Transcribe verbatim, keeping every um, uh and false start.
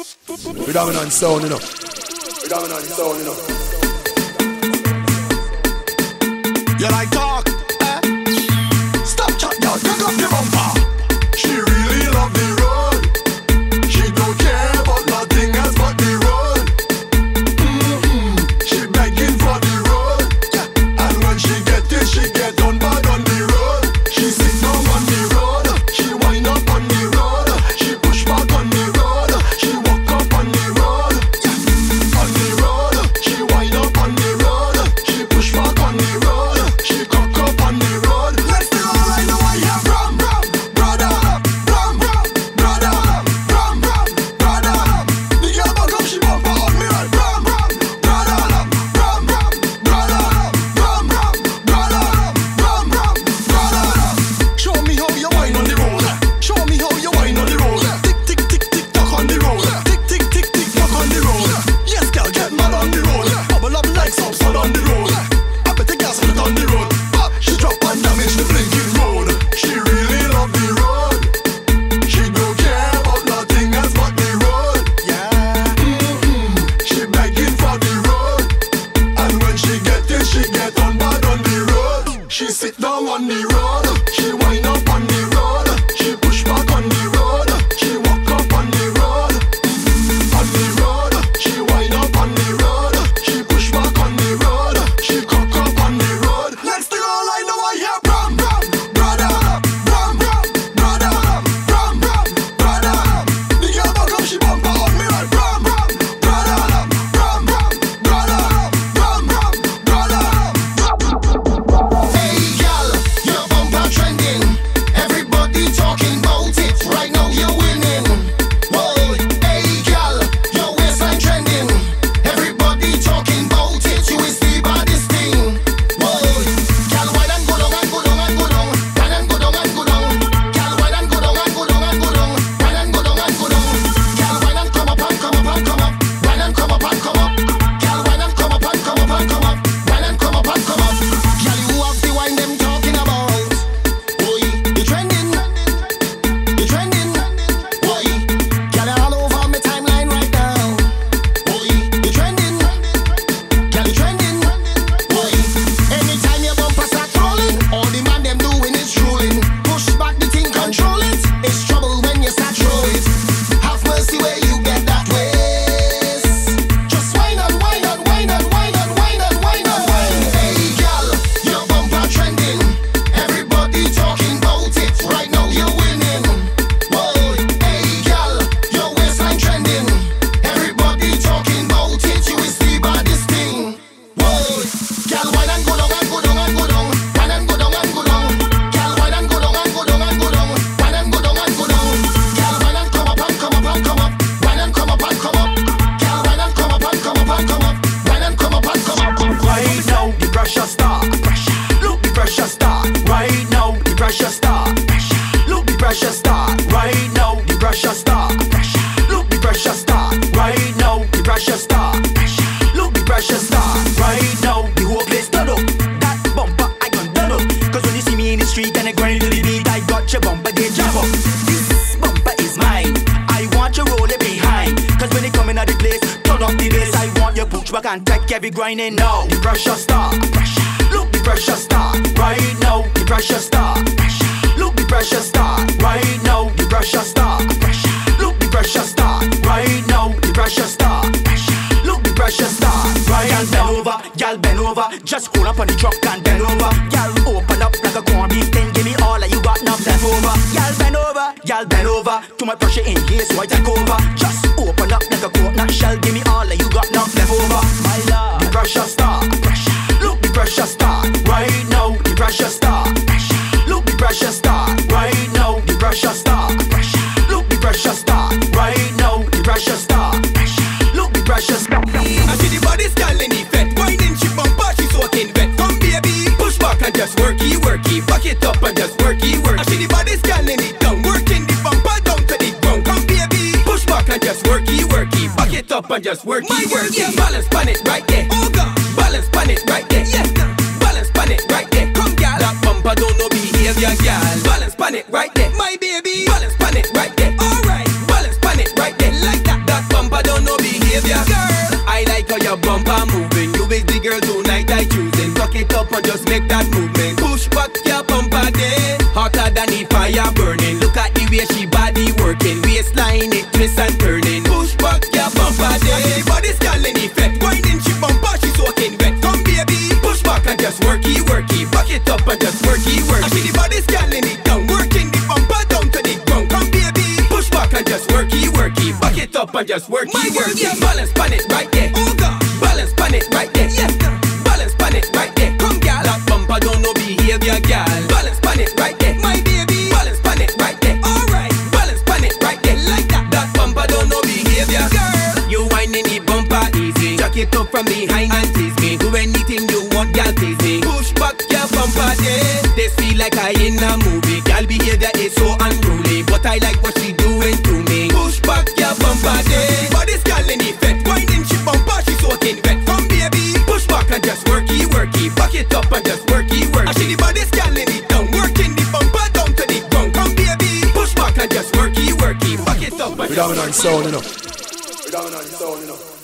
We dominant sound, you know. We dominant sound, you know. You like talk? Eh? Stop chat, girl. Take off your bumper. She really love the road. She don't care about nothing else but the road. Mm-hmm. She begging for the road. Yeah. And when she get it, she get on bad on the road. She sit down on the road. She wind up on the road. She push back on the road. She walk up on the road. Yeah. On the road. She wind up on the road. She push back on the road. She cock up on the road. Let's do all I know I have rum, rum, brother, rum, rum, brother, rum, rum, brother. The girl back up, she bump on me like rum, rum, brother, rum, rum, brother, rum, rum, brother, rum, rum, brother. Show me how you wine on the road. Show me how you wine on the road. Tick, tick, tick, tick, tock on the road. Tick, tick, tick, tick, tock on the road. Yes, girl, get mad on the road. Bubble up like some sun on the road. I bet the gas put on the road. Pop, she drop and damage the blinking road. She really love the road. She don't care about nothing else but the road. Yeah. Mm-hmm. She begging for the road. And when she get it, she get on bad on the road. She sit down on the road. She wind up on the road. She push back on the road. She walk up on the road. On the road. She wind up on the road. She push back on the road. She cock up on the road. Next thing all I know I hear rum, rum, brother, rum, rum, brother, rum, rum, brother. The girl back up, she bump on me like rum, rum, brother, rum, rum, brother, rum, rum, brother. Hey girl, your bumper trending. Everybody talking about it. Right now you're winning. Whoa, hey girl, your waistline trending. Everybody talking about it. You is the baddest thing. Whoa, girl, why don't go down and go down and go down. Why don't go down and go down. Girl, why don't go down and go down and go down. Why don't go down and go down. Girl, why don't come up and come up and come up. Why don't come up and come up. Girl, why don't come up and come up and come up. Why don't come up and come up. Girl, you have the wine them talking about. Boy, you trending. You trending. Boy, girl, you're all over my timeline right now. Boy, you trending. Girl, you trending. Boy, anytime your bumper start rolling, all the man them doing is drooling. Push back the thing, control it. It's trouble when you start throw it. Have mercy where you get that waist. Just whine and whine and whine and whine and whine and whine and whine. Hey girl, your bumper trending. Everybody talking about it. Right now you're winning. Whoa, hey girl, your waistline trending. Everybody talking about it. You is the baddest thing. Whoa, girl, wine and go down and go down and go down. Wine and go down and go down. Girl, wine and go down and go down and go down. Wine and go down and go down. Girl, wine and come up and come up and come up. Wine and come up and come up. Girl, wine and come up and come up and come up. Wine and come up and come up. Right now the pressure start. Look the pressure start. Right now the pressure start. Look the pressure start. Right now the pressure start. Look the pressure start. Right now the pressure start. Look the pressure start. Right now the whole place turn up. That bumper I gon' turn up. Cause when you see me in the street and I grind to the beat, I got your bumper they jump up. This bumper is mine. I want you roll it behind. Cause when they come in at the place, turn up the bass. I want you push back and take every grinding now. The pressure start. Look the pressure start. Right now the pressure start. Look the pressure start. Right now the pressure start. Look the pressure start. Right now the pressure start. Look the pressure start. Right, y'all bend over, y'all bend over. Just hold up on the truck and bend over. Y'all open up like a corn beef, then give me all that you got now left over. Y'all bend over, y'all bend over. Too much pressure in here, so I take over. Just open up like a coconut shell, give me all that you got now left over. My love, the pressure start. Look the pressure start. Right now the pressure start. Look the pressure start. Right now the pressure start. Look the pressure start. Right now the pressure start. Look the pressure start. I see the body styling effect. Winding she bumper, she soaking wet. Come baby, push back and just worky, worky. Back it up and just worky, worky. I see the body styling it down, working the bumper down to the ground. Come baby, push back and just worky, worky. Back it up and just worky, My worky. Yeah. Balance pan it right there. Oh God, balance pan it right there. Yeah, balance pan it right there. Come girl, that bumper don't know behavior, girl. Balance pan it right there. My baby, balance pan it right there. Alright, balance pan it right there. Like that, that bumper. and just make that movement. Push back your bumper there, hotter than the fire burning. Look at the way she body working, waistline it twist and turning. Push back your bumper there. I see the body's girl in effect, winding she bumper, she soaking wet. Come baby, push back and just worky worky, back it up and just worky worky. I see the body's girl in it down, working the bumper down to the ground. Come baby, push back and just worky worky, back it up and just worky My girl, worky. Yeah, balance pan it right there. Oh God, balance pan it right there. Yes, balance pan it right there. Come girl, that bumper don't know behavior, girl. Balance pan it right there, my baby. Balance pan it right there. Alright, balance pan it right there like that. That bumper don't know behavior, girl. You whining the bumper easy, jack it up from behind and tease me. Do anything you want, girl, tease me. Push back your bumper there. This feel like I in a movie. Girl behavior is so unruly, but I like what she doing to me. Push back your bumper there. But this girl in effect, winding she bumper, she soaking wet. Come baby, push back and just worky worky, back it up and just worky worky. I see the body's girl in it down, working the bumper down to the ground. Come baby, push back and just worky worky, back it up and We just dominant worky sound, you worky. know. We dominant sound, you know.